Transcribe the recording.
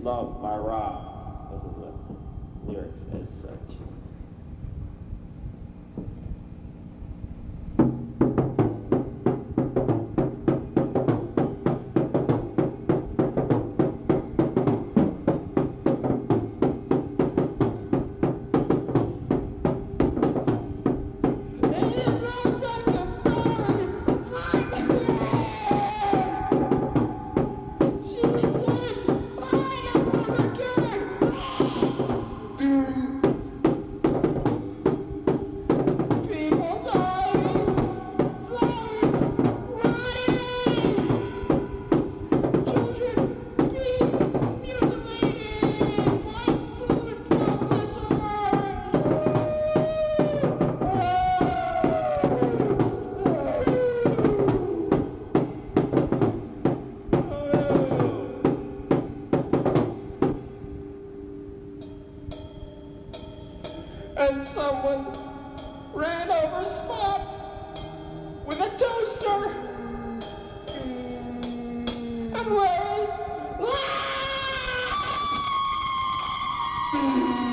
Love by Rob. Those are the lyrics as such. And someone ran over Spot with a toaster. And where is...